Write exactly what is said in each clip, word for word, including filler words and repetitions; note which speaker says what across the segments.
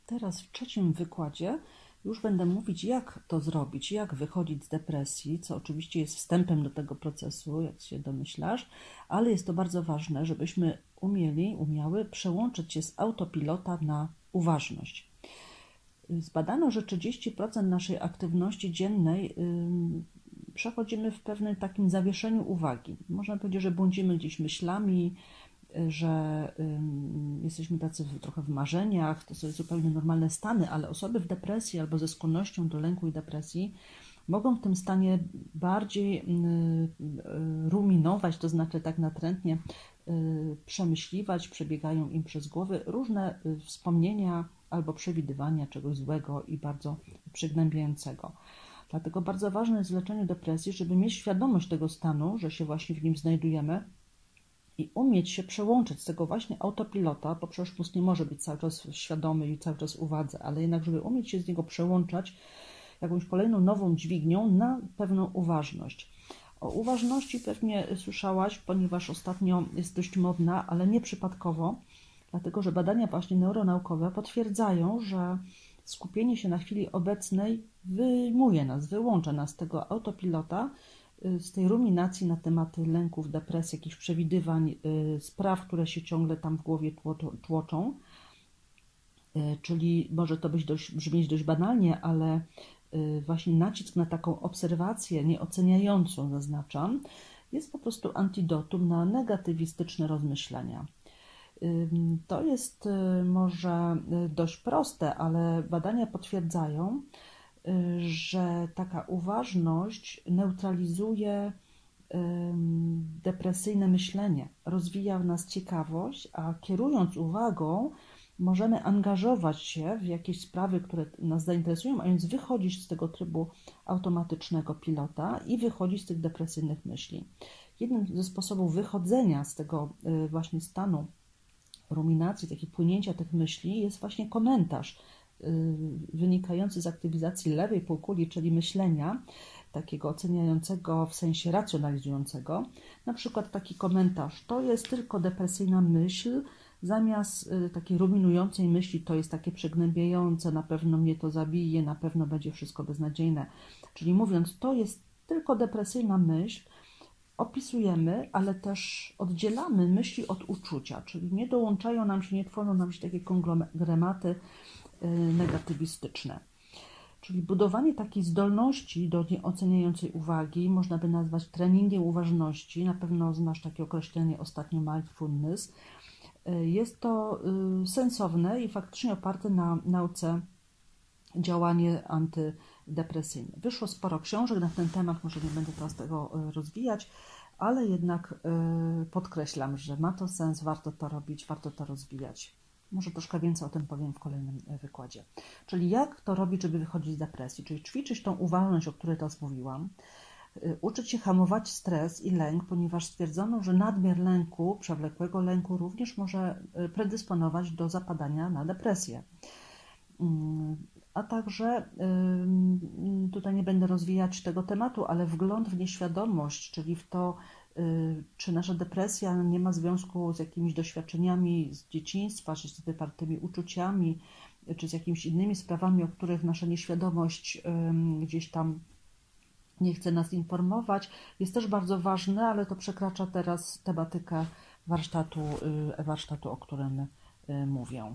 Speaker 1: Teraz w trzecim wykładzie już będę mówić, jak to zrobić, jak wychodzić z depresji, co oczywiście jest wstępem do tego procesu, jak się domyślasz, ale jest to bardzo ważne, żebyśmy umieli, umiały przełączyć się z autopilota na uważność. Zbadano, że trzydzieści procent naszej aktywności dziennej yy, przechodzimy w pewnym takim zawieszeniu uwagi. Można powiedzieć, że błądzimy gdzieś myślami, że y, jesteśmy tacy w, trochę w marzeniach, to są zupełnie normalne stany, ale osoby w depresji albo ze skłonnością do lęku i depresji mogą w tym stanie bardziej y, y, ruminować, to znaczy tak natrętnie y, przemyśliwać, przebiegają im przez głowy różne y, wspomnienia albo przewidywania czegoś złego i bardzo przygnębiającego. Dlatego bardzo ważne jest w leczeniu depresji, żeby mieć świadomość tego stanu, że się właśnie w nim znajdujemy, i umieć się przełączyć z tego właśnie autopilota, bo przecież mózg nie może być cały czas świadomy i cały czas uwadze, ale jednak, żeby umieć się z niego przełączać jakąś kolejną nową dźwignią na pewną uważność. O uważności pewnie słyszałaś, ponieważ ostatnio jest dość modna, ale nie przypadkowo, dlatego że badania właśnie neuronaukowe potwierdzają, że skupienie się na chwili obecnej wyjmuje nas, wyłącza nas z tego autopilota, z tej ruminacji na tematy lęków, depresji, jakichś przewidywań, spraw, które się ciągle tam w głowie tłoczą. Czyli może to być dość, brzmieć dość banalnie, ale właśnie nacisk na taką obserwację nieoceniającą, zaznaczam, jest po prostu antidotum na negatywistyczne rozmyślania. To jest może dość proste, ale badania potwierdzają, że taka uważność neutralizuje depresyjne myślenie, rozwija w nas ciekawość, a kierując uwagą możemy angażować się w jakieś sprawy, które nas zainteresują, a więc wychodzić z tego trybu automatycznego pilota i wychodzić z tych depresyjnych myśli. Jednym ze sposobów wychodzenia z tego właśnie stanu ruminacji, takiego płynięcia tych myśli jest właśnie komentarz wynikający z aktywizacji lewej półkuli, czyli myślenia takiego oceniającego w sensie racjonalizującego. Na przykład taki komentarz: to jest tylko depresyjna myśl, zamiast takiej ruminującej myśli to jest takie przygnębiające, na pewno mnie to zabije, na pewno będzie wszystko beznadziejne. Czyli mówiąc, to jest tylko depresyjna myśl, opisujemy, ale też oddzielamy myśli od uczucia, czyli nie dołączają nam się, nie tworzą nam się takie konglomeraty negatywistyczne. Czyli budowanie takiej zdolności do nieoceniającej uwagi można by nazwać treningiem uważności. Na pewno znasz takie określenie ostatnio mindfulness. Jest to sensowne i faktycznie oparte na nauce działanie antydepresyjne. Wyszło sporo książek na ten temat, może nie będę teraz tego rozwijać, ale jednak podkreślam, że ma to sens, warto to robić, warto to rozwijać. Może troszkę więcej o tym powiem w kolejnym wykładzie. Czyli jak to robić, żeby wychodzić z depresji? Czyli ćwiczyć tą uważność, o której teraz mówiłam, uczyć się hamować stres i lęk, ponieważ stwierdzono, że nadmiar lęku, przewlekłego lęku również może predysponować do zapadania na depresję. A także, tutaj nie będę rozwijać tego tematu, ale wgląd w nieświadomość, czyli w to, czy nasza depresja nie ma związku z jakimiś doświadczeniami z dzieciństwa, czy z wypartymi uczuciami, czy z jakimiś innymi sprawami, o których nasza nieświadomość gdzieś tam nie chce nas informować, jest też bardzo ważne, ale to przekracza teraz tematykę warsztatu, warsztatu, o którym mówię.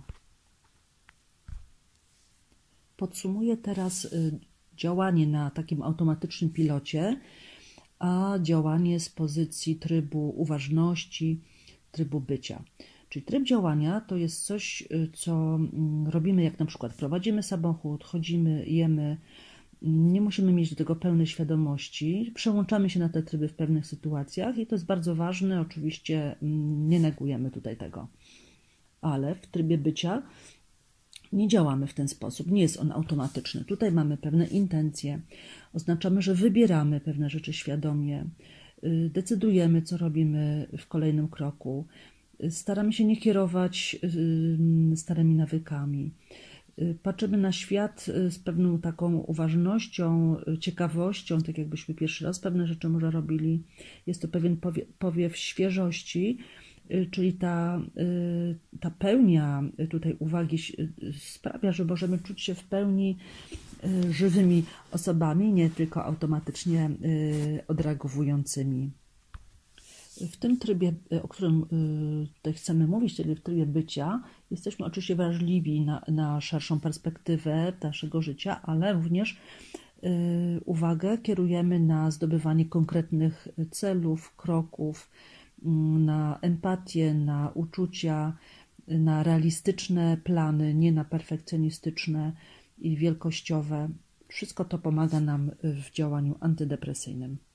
Speaker 1: Podsumuję teraz działanie na takim automatycznym pilocie, a działanie z pozycji trybu uważności, trybu bycia. Czyli tryb działania to jest coś, co robimy, jak na przykład prowadzimy samochód, chodzimy, jemy, nie musimy mieć do tego pełnej świadomości, przełączamy się na te tryby w pewnych sytuacjach i to jest bardzo ważne, oczywiście nie negujemy tutaj tego. Ale w trybie bycia nie działamy w ten sposób, nie jest on automatyczny. Tutaj mamy pewne intencje, oznaczamy, że wybieramy pewne rzeczy świadomie, decydujemy, co robimy w kolejnym kroku, staramy się nie kierować starymi nawykami, patrzymy na świat z pewną taką uważnością, ciekawością, tak jakbyśmy pierwszy raz pewne rzeczy może robili. Jest to pewien powiew świeżości, y, czyli ta, y, ta pełnia tutaj uwagi y, sprawia, że możemy czuć się w pełni y, żywymi osobami, nie tylko automatycznie y, odreagowującymi. W tym trybie, o którym tutaj chcemy mówić, czyli w trybie bycia, jesteśmy oczywiście wrażliwi na, na szerszą perspektywę naszego życia, ale również uwagę kierujemy na zdobywanie konkretnych celów, kroków, na empatię, na uczucia, na realistyczne plany, nie na perfekcjonistyczne i wielkościowe. Wszystko to pomaga nam w działaniu antydepresyjnym.